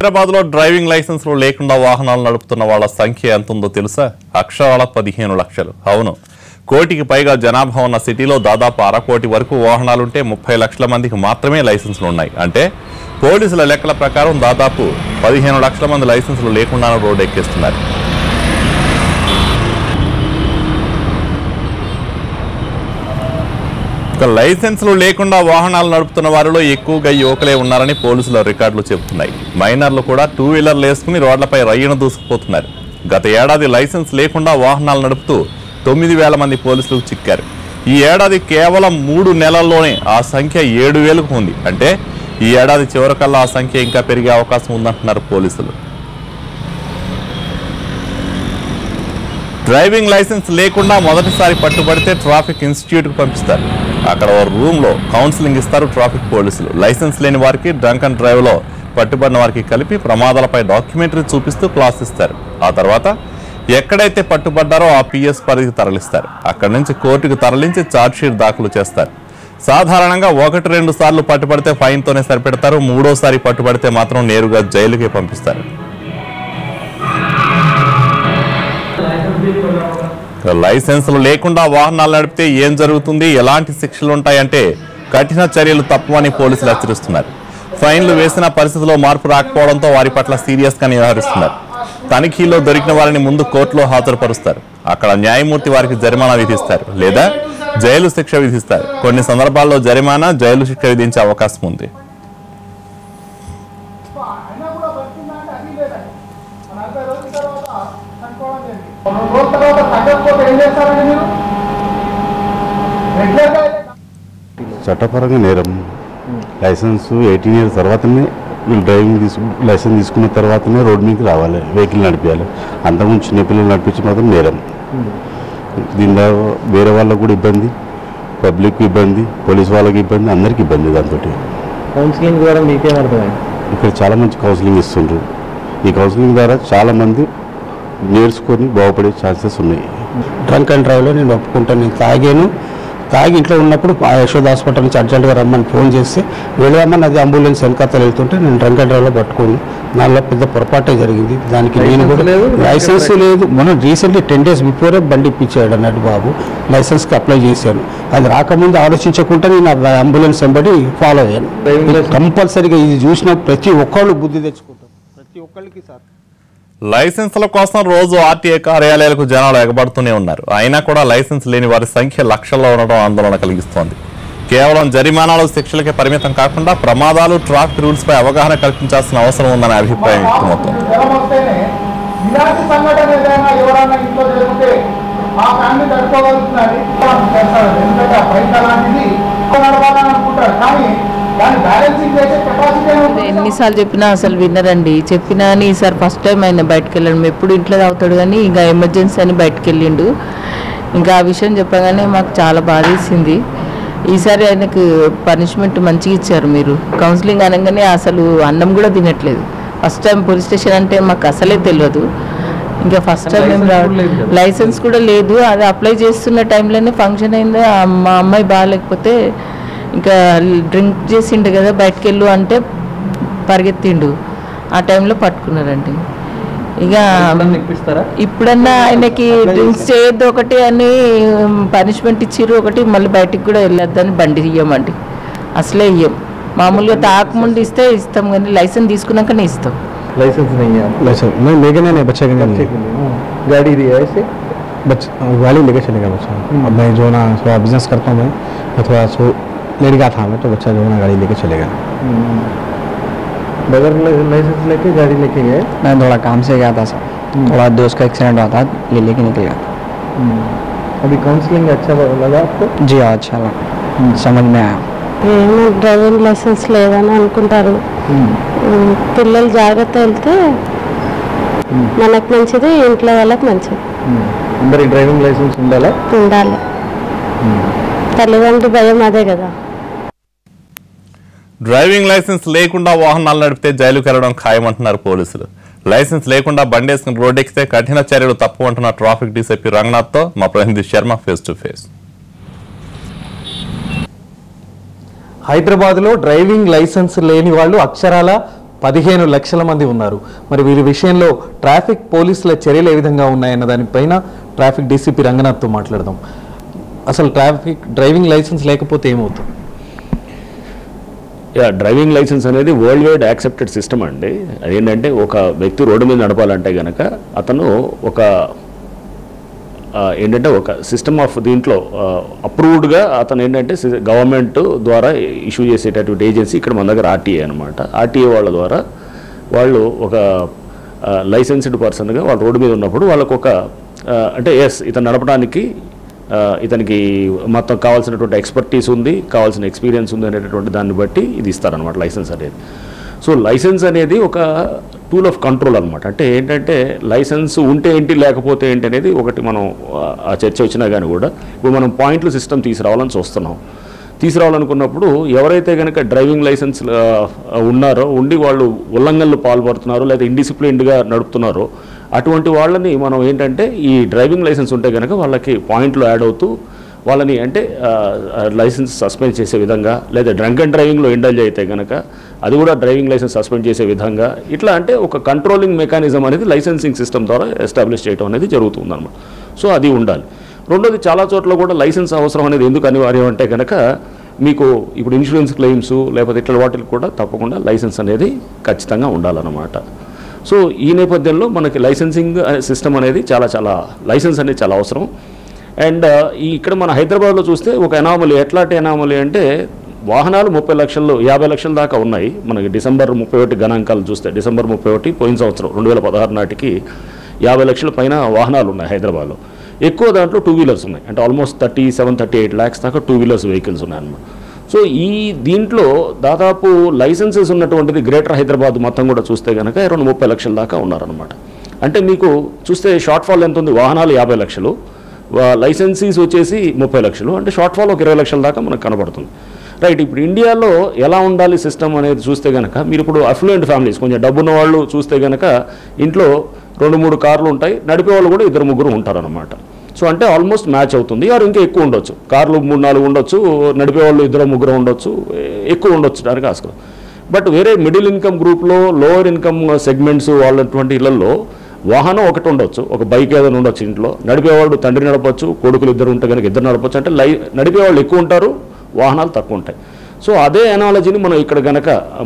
హైదరాబాద్లో డ్రైవింగ్ లైసెన్స్లు లేకుండా వాహనాలు నడుపుతున్న వాళ్ళ సంఖ్య ఎంత ఉందో తెలుసా? అక్షరాల 15 లక్షలు. అవును, కోటికి పైగా జనాభా ఉన్న సిటీలో దాదాపు 1/2 కోటి వరకు వాహనాలుంటే 30 లక్షల మందికి మాత్రమే లైసెన్సులు ఉన్నాయి. అంటే పోలీసుల లెక్కల ప్రకారం దాదాపు 15 లక్షల మంది లైసెన్సులు లేకుండానే రోడ్డు ఎక్కిస్తున్నారు. లైసెన్సులు లేకుండా వాహనాలు నడుపుతున్న వారిలో ఎక్కువగా యువకులే ఉన్నారని పోలీసుల రికార్డులు చెబుతున్నాయి. మైనర్లు కూడా 2 వీలర్లు వేసుకుని రోడ్లపై రయ్యను దూసుకుపోతున్నారు. గత ఏడాది లైసెన్స్ లేకుండా వాహనాలు నడుపుతూ 9,000 మంది పోలీసులకు చిక్కారు. ఈ ఏడాది కేవలం 3 నెలల్లోనే ఆ సంఖ్య 7,000కు ఉంది. అంటే ఈ ఏడాది చివరికల్లా ఆ సంఖ్య ఇంకా పెరిగే అవకాశం ఉందంటున్నారు పోలీసులు. డ్రైవింగ్ లైసెన్స్ లేకుండా మొదటిసారి పట్టుబడితే ట్రాఫిక్ ఇన్స్టిట్యూట్కు పంపిస్తారు. అక్కడ ఓ రూమ్లో కౌన్సిలింగ్ ఇస్తారు ట్రాఫిక్ పోలీసులు. లైసెన్స్ లేని వారికి డ్రంక్ అండ్ డ్రైవ్లో పట్టుబడిన వారికి కలిపి ప్రమాదాలపై డాక్యుమెంటరీ చూపిస్తూ క్లాస్ ఇస్తారు. ఆ తర్వాత ఎక్కడైతే పట్టుబడ్డారో ఆ పిఎస్ పరిధికి తరలిస్తారు. అక్కడి నుంచి కోర్టుకు తరలించి ఛార్జ్షీట్ దాఖలు చేస్తారు. సాధారణంగా 1-2 సార్లు పట్టుబడితే ఫైన్తోనే సరిపెడతారు. 3వసారి పట్టుబడితే మాత్రం నేరుగా జైలుకే పంపిస్తారు. లైసెన్సులు లేకుండా వాహనాలు నడిపితే ఏం జరుగుతుంది, ఎలాంటి శిక్షలు ఉంటాయంటే కఠిన చర్యలు తప్పవని పోలీసులు హెచ్చరిస్తున్నారు. ఫైన్లు వేసిన పరిస్థితిలో మార్పు రాకపోవడంతో వారి పట్ల సీరియస్గా వ్యవహరిస్తున్నారు. తనిఖీలో దొరికిన వారిని ముందు కోర్టులో హాజరుపరుస్తారు. అక్కడ న్యాయమూర్తి వారికి జరిమానా విధిస్తారు లేదా జైలు శిక్ష విధిస్తారు. కొన్ని సందర్భాల్లో జరిమానా, జైలు శిక్ష విధించే అవకాశం ఉంది. చట్టపరంగా నేరం. లైసెన్స్ 18 ఇయర్స్ తర్వాతనే వీళ్ళు డ్రైవింగ్ లైసెన్స్ తీసుకున్న తర్వాతనే రోడ్డు మీదకి రావాలి, వెహికల్ నడిపించాలి. అంతకుముందు చిన్నపిల్లలు నడిపించి మాత్రం నేరం. దీనిలో వేరే వాళ్ళకు కూడా ఇబ్బంది, పబ్లిక్ ఇబ్బంది, పోలీస్ వాళ్ళకి ఇబ్బంది, అందరికి ఇబ్బంది. దాంతో కౌన్సిలింగ్ ద్వారా మీకేమర్థమైంది? ఇక్కడ చాలా మంచి కౌన్సిలింగ్ ఇస్తుండ్రు. ఈ కౌన్సిలింగ్ ద్వారా చాలామంది నేర్చుకొని బాగుపడే ఛాన్సెస్ ఉన్నాయి. డ్రంక్ అండ్ డ్రైవ్లో నేను ఒప్పుకుంటాను. నేను తాగి ఇంట్లో ఉన్నప్పుడు ఆ యశోద హాస్పిటల్ నుంచి అర్జెంట్గా రమ్మని ఫోన్ చేసి వెళ్దామని అది అంబులెన్స్ వెనకాతలు వెళ్తుంటే నేను డ్రంక్ అండ్ డ్రైవ్లో పట్టుకొని నాలో పెద్ద పొరపాటే జరిగింది. దానికి నేను కూడా లైసెన్స్ లేదు. మనం రీసెంట్లీ 10 days బిఫోరే బండి ఇప్పించాడు అన్నట్టు బాబు. లైసెన్స్కి అప్లై చేశాను. అది రాకముందు ఆలోచించకుండా నేను అంబులెన్స్ వెంబడి ఫాలో అయ్యాను. కంపల్సరీగా ఇది చూసిన ప్రతి ఒక్కళ్ళు బుద్ధి తెచ్చుకుంటారు. ప్రతి ఒక్కళ్ళకి సార్ లైసెన్సుల కోసం రోజు ఆర్టీఏ కార్యాలయాలకు జనాలు ఎగబడుతూనే ఉన్నారు. అయినా కూడా లైసెన్స్ లేని వారి సంఖ్య లక్షల్లో ఉండడం ఆందోళన కలిగిస్తోంది. కేవలం జరిమానాలు, శిక్షలకే పరిమితం కాకుండా ప్రమాదాలు, ట్రాఫిక్ రూల్స్ పై అవగాహన కల్పించాల్సిన అవసరం ఉందనే అభిప్రాయం వ్యక్తమవుతోంది. ఎన్నిసార్లు చెప్పినా అసలు వినరండి. చెప్పినా అని ఈసారి ఫస్ట్ టైం ఆయన బయటకు వెళ్ళాడు. ఎప్పుడు ఇంట్లో తాగుతాడు కానీ ఇంకా ఎమర్జెన్సీ అని బయటకు వెళ్ళిండు. ఇంకా ఆ విషయం చెప్పగానే మాకు చాలా బాధేసింది. ఈసారి ఆయనకు పనిష్మెంట్ మంచిగా ఇచ్చారు. మీరు కౌన్సిలింగ్ అనగానే అసలు అన్నం కూడా తినట్లేదు. ఫస్ట్ టైం పోలీస్ స్టేషన్ అంటే మాకు అసలే తెలియదు. ఇంకా ఫస్ట్ టైం మేము లైసెన్స్ కూడా లేదు. అది అప్లై చేస్తున్న టైంలోనే ఫంక్షన్ అయింది. మా అమ్మాయి బాగాలేకపోతే ఇంకా డ్రింక్ చేసిండు కదా, బయటకు వెళ్ళు అంటే పరిగెత్తిండు. ఆ టైంలో పట్టుకున్నారండి. ఇక ఇప్పుడన్నా ఆయనకి డ్రింక్స్ చేయొద్దు ఒకటి అని పనిష్మెంట్ ఇచ్చిర్రు, ఒకటి మళ్ళీ బయటికి కూడా వెళ్ళొద్దని బండి ఇయ్యమండి. అసలే ఇయ్యం. మామూలుగా తాకముందు ఇస్తే ఇస్తాం కానీ లైసెన్స్ తీసుకున్నాకనే ఇస్తాం. लाइसेंस नहीं है? लाइसेंस नहीं लेके नहीं, बच्चे के लिए गाड़ी दी है ऐसे गाड़ी लेके चलेगा बच्चा। अब मैं जो ना थोड़ा बिजनेस करता हूँ, मैं थोड़ा सो लेट गया था मैं, तो बच्चा जो ना गाड़ी लेके चलेगा। बगैर लाइसेंस लेके गाड़ी लेके गए? मैं थोड़ा काम से गया था सर, थोड़ा दोस्त का एक्सीडेंट हुआ था, ये लेके निकल गया। अभी काउंसलिंग अच्छा लगा आपको? जी हाँ, अच्छा लगा, समझ में आया. డ్రైవింగ్ లైసెన్స్ లేదని అనుకుంటారు. పిల్లలు జాగ్రత్త వెళ్తే మనకు మంచిది, ఇంట్లో వాళ్ళకి మంచిది. అందరి డ్రైవింగ్ లైసెన్స్ ఉండాలి. తల్లిదండ్రుల భయం అదే కదా. డ్రైవింగ్ లైసెన్స్ లేకుండా వాహనాలు నడిపితే జైలుకు వెళ్లడం ఖాయమంటున్నారు పోలీసులు. లైసెన్స్ లేకుండా బండేసుకుని రోడ్డెక్కితే కఠిన చర్యలు తప్పవంటున్న ట్రాఫిక్ డీసీపీ రంగనాథ్తో మా ప్రతినిధి శర్మ ఫేస్ టు ఫేస్. హైదరాబాద్లో డ్రైవింగ్ లైసెన్స్ లేని వాళ్ళు అక్షరాల 15 లక్షల మంది ఉన్నారు. మరి వీరి విషయంలో ట్రాఫిక్ పోలీసుల చర్యలు ఏ విధంగా ఉన్నాయన్న దానిపైన ట్రాఫిక్ డీసీపీ రంగనాథ్తో మాట్లాడదాం. అసలు డ్రైవింగ్ లైసెన్స్ లేకపోతే ఏమవుతుంది? డ్రైవింగ్ లైసెన్స్ అనేది వరల్డ్ వైడ్ యాక్సెప్టెడ్ సిస్టమ్ అండి. అదేంటంటే ఒక వ్యక్తి రోడ్డు మీద నడపాలంటే కనుక అతను ఏంటంటే ఒక సిస్టమ్ ఆఫ్ దీంట్లో అప్రూవ్డ్గా అతను ఏంటంటే గవర్నమెంట్ ద్వారా ఇష్యూ చేసేటటువంటి ఏజెన్సీ ఇక్కడ మన దగ్గర ఆర్టీఏ అనమాట. ఆర్టీఏ వాళ్ళ ద్వారా వాళ్ళు ఒక లైసెన్స్డ్ పర్సన్గా వాళ్ళు రోడ్డు మీద ఉన్నప్పుడు వాళ్ళకు ఒక అంటే ఇతను నడపడానికి ఇతనికి మొత్తం కావాల్సినటువంటి ఎక్స్పర్టీస్ ఉంది, కావాల్సిన ఎక్స్పీరియన్స్ ఉంది అనేటటువంటి దాన్ని బట్టి ఇది ఇస్తారనమాట లైసెన్స్ అనేది. సో లైసెన్స్ అనేది ఒక టూల్ ఆఫ్ కంట్రోల్ అనమాట. అంటే ఏంటంటే లైసెన్స్ ఉంటే ఏంటి లేకపోతే ఏంటి అనేది ఒకటి మనం ఆ చర్చ వచ్చినా కానీ కూడా ఇప్పుడు మనం పాయింట్లు సిస్టమ్ తీసుకురావాలని చూస్తున్నాం. తీసుకురావాలనుకున్నప్పుడు ఎవరైతే కనుక డ్రైవింగ్ లైసెన్స్ ఉన్నారో ఉండి వాళ్ళు ఉల్లంఘనలు పాల్పడుతున్నారో లేదా ఇండిసిప్లిన్డ్గా నడుపుతున్నారో అటువంటి వాళ్ళని మనం ఏంటంటే ఈ డ్రైవింగ్ లైసెన్స్ ఉంటే కనుక వాళ్ళకి పాయింట్లు యాడ్ అవుతూ వాళ్ళని అంటే లైసెన్స్ సస్పెండ్ చేసే విధంగా లేదా డ్రంక్ అండ్ డ్రైవింగ్లో ఇండల్జ్ అయితే కనుక అది కూడా డ్రైవింగ్ లైసెన్స్ సస్పెండ్ చేసే విధంగా ఇట్లా అంటే ఒక కంట్రోలింగ్ మెకానిజం అనేది లైసెన్సింగ్ సిస్టమ్ ద్వారా ఎస్టాబ్లిష్ చేయడం అనేది జరుగుతుందన్నమాట. సో అది ఉండాలి. రెండోది చాలా చోట్ల కూడా లైసెన్స్ అవసరం అనేది ఎందుకు అనివార్యం అంటే కనుక మీకు ఇప్పుడు ఇన్సూరెన్స్ క్లెయిమ్స్ లేకపోతే ఇట్లా వాటికి కూడా తప్పకుండా లైసెన్స్ అనేది ఖచ్చితంగా ఉండాలన్నమాట. సో ఈ నేపథ్యంలో మనకి లైసెన్సింగ్ సిస్టమ్ అనేది లైసెన్స్ అనేది చాలా అవసరం. అండ్ ఇక్కడ మన హైదరాబాద్లో చూస్తే ఒక ఎనామలీ ఎట్లాంటి ఎనామలీ అంటే వాహనాలు 30 లక్షలు 50 లక్షల దాకా ఉన్నాయి. మనకి డిసెంబర్ 31 గణాంకాలు చూస్తే డిసెంబర్ 31 పోయిన సంవత్సరం 2016 నాటికి 50 లక్షల పైన వాహనాలు ఉన్నాయి హైదరాబాద్లో. ఎక్కువ దాంట్లో 2 వీలర్స్ ఉన్నాయి. అంటే ఆల్మోస్ట్ 37-38 ల్యాక్స్ దాకా 2 వీలర్స్ వెహికల్స్ ఉన్నాయన్నమాట. సో ఈ దీంట్లో దాదాపు లైసెన్సెస్ ఉన్నటువంటిది గ్రేటర్ హైదరాబాద్ మొత్తం కూడా చూస్తే కనుక అరౌండ్ 30 లక్షల దాకా ఉన్నారనమాట. అంటే మీకు చూస్తే షార్ట్ ఫాల్ ఎంత ఉంది? వాహనాలు 50 లక్షలు, లైసెన్సీస్ వచ్చేసి 30 లక్షలు, అంటే షార్ట్ ఫాల్ ఒక 20 లక్షల దాకా మనకు కనబడుతుంది. రైట్. ఇప్పుడు ఇండియాలో ఎలా ఉండాలి సిస్టమ్ అనేది చూస్తే కనుక మీరు ఇప్పుడు అఫ్లూయెంట్ ఫ్యామిలీస్ కొంచెం డబ్బున్న వాళ్ళు చూస్తే కనుక ఇంట్లో 2-3 కార్లు ఉంటాయి, నడిపే వాళ్ళు కూడా 2-3 ఉంటారనమాట. సో అంటే ఆల్మోస్ట్ మ్యాచ్ అవుతుంది. ఆరు ఇంకా ఎక్కువ ఉండొచ్చు, కార్లు 3-4 ఉండొచ్చు, నడిపేవాళ్ళు 2-3 ఉండొచ్చు, ఎక్కువ ఉండొచ్చు దానికి ఆస్కారం. బట్ వేరే మిడిల్ ఇన్కమ్ గ్రూప్లో లోవర్ ఇన్కమ్ సెగ్మెంట్స్ వాళ్ళటువంటి ఇళ్లలో వాహనం ఒకటి ఉండొచ్చు, ఒక బైక్ ఏదైనా ఉండొచ్చు ఇంట్లో, నడిపేవాళ్ళు తండ్రి నడపచ్చు, కొడుకులు 2 ఉంటే కనుక 2 నడపచ్చు. అంటే నడిపేవాళ్ళు ఎక్కువ ఉంటారు, వాహనాలు తక్కువ ఉంటాయి. సో అదే అనాలజీని మనం ఇక్కడ కనుక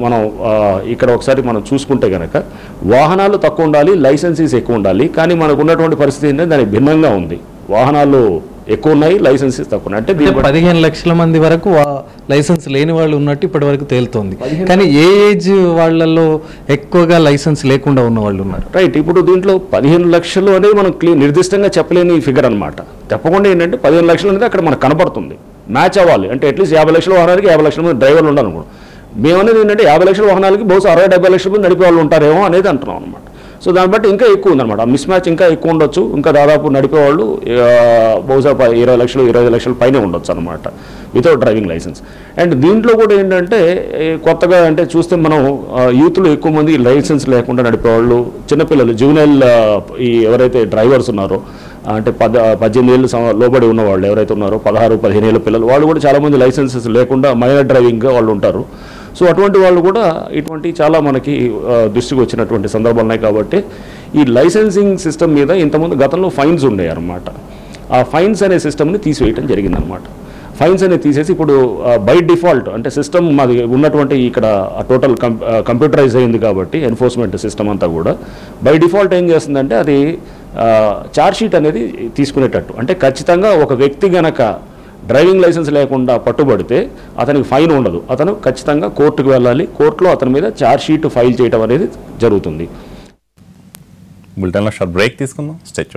ఇక్కడ ఒకసారి మనం చూసుకుంటే కనుక వాహనాలు తక్కువ ఉండాలి, లైసెన్సీస్ ఎక్కువ ఉండాలి. కానీ మనకు ఉన్నటువంటి పరిస్థితి ఏంటంటే దానికి భిన్నంగా ఉంది. వాహనాలు ఎక్కువ ఉన్నాయి, లైసెన్సెస్ తక్కువ ఉన్నాయి. అంటే 15 లక్షల మంది వరకు లైసెన్స్ లేని వాళ్ళు ఉన్నట్టు ఇప్పటి వరకు తేలుతోంది. కానీ ఏ ఏజ్ వాళ్ళలో ఎక్కువగా లైసెన్స్ లేకుండా ఉన్న వాళ్ళు ఉన్నారు? రైట్. ఇప్పుడు దీంట్లో 15 లక్షలు అనేది మనం నిర్దిష్టంగా చెప్పలేని ఫిగర్ అనమాట. తప్పకుండా ఏంటంటే 15 లక్షలు అనేది అక్కడ మనకు కనపడుతుంది, మ్యాచ్ అవ్వాలి. అంటే అట్లీస్ట్ 50 లక్షల వాహనాలకి 50 లక్షల మంది డ్రైవర్లు ఉండాలనుకోండి. మేమనేది ఏంటంటే 50 లక్షల వాహనాలకి బహుశా 60-70 లక్షల మంది నడిపే వాళ్ళు ఉంటారేమో అనేది అంటున్నాం అనమాట. సో దాన్ని బట్టి ఇంకా ఎక్కువ ఉందన్నమాట. మిస్ మ్యాచ్ ఇంకా ఎక్కువ ఉండొచ్చు. ఇంకా దాదాపు నడిపేవాళ్ళు బహుశా 20 లక్షలు 25 లక్షల పైనే ఉండొచ్చు అనమాట వితౌట్ డ్రైవింగ్ లైసెన్స్. అండ్ దీంట్లో కూడా ఏంటంటే కొత్తగా అంటే చూస్తే మనం యూత్లో ఎక్కువ మంది లైసెన్స్ లేకుండా నడిపేవాళ్ళు, చిన్నపిల్లలు జూనియల్ ఎవరైతే డ్రైవర్స్ ఉన్నారో అంటే 18 ఏళ్ళు లోబడి ఉన్న వాళ్ళు ఎవరైతే ఉన్నారో 16-15 ఏళ్ళ పిల్లలు వాళ్ళు కూడా చాలామంది లైసెన్సెస్ లేకుండా మైనర్ డ్రైవింగ్గా వాళ్ళు ఉంటారు. సో అటువంటి వాళ్ళు కూడా ఇటువంటి చాలా మనకి దృష్టికి వచ్చినటువంటి సందర్భాలు ఉన్నాయి. కాబట్టి ఈ లైసెన్సింగ్ సిస్టమ్ మీద ఇంతకుముందు గతంలో ఫైన్స్ ఉండేవి అన్నమాట. ఆ ఫైన్స్ అనే సిస్టమ్ని తీసివేయడం జరిగిందనమాట. ఫైన్స్ అనేది తీసేసి ఇప్పుడు బై డిఫాల్ట్ అంటే సిస్టమ్ మాది ఉన్నటువంటి ఇక్కడ టోటల్ కంప్యూటరైజ్ అయింది కాబట్టి ఎన్ఫోర్స్మెంట్ సిస్టమ్ అంతా కూడా బై డిఫాల్ట్ ఏం చేస్తుందంటే అది ఛార్జ్షీట్ అనేది తీసుకునేటట్టు. అంటే ఖచ్చితంగా ఒక వ్యక్తి గనక డ్రైవింగ్ లైసెన్స్ లేకుండా పట్టుబడితే అతనికి ఫైన్ ఉండదు, అతను ఖచ్చితంగా కోర్టుకు వెళ్ళాలి, కోర్టులో అతని మీద ఛార్జ్షీట్ ఫైల్ చేయడం అనేది జరుగుతుంది. బులెటిన్లో షార్ట్ బ్రేక్ తీసుకుందాం. స్టేట్